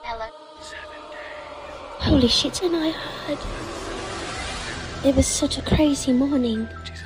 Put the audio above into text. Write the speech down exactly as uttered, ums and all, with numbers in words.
Hello. Holy shit, and I heard. It was such a crazy morning. Jesus.